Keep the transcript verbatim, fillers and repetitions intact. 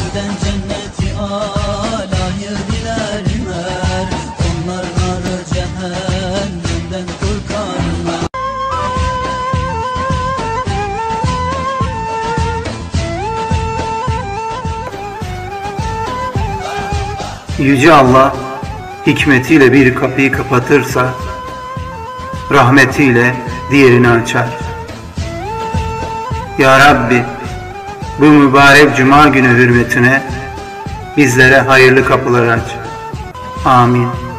Senden cenneti alayı dilerler, onlar nar cehennemden korkarlar. Yüce Allah hikmetiyle bir kapıyı kapatırsa rahmetiyle diğerini açar. Ya Rabbi, bu mübarek cuma günü hürmetine bizlere hayırlı kapılar aç. Amin.